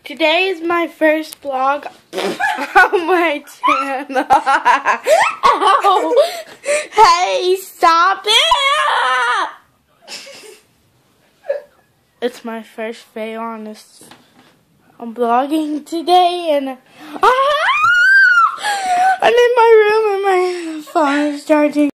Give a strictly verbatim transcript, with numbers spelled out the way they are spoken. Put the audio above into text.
Today is my first vlog on my channel. Ow! Hey, stop it! It's my first day on this. I'm vlogging today, and ah! I'm in my room and my phone is charging.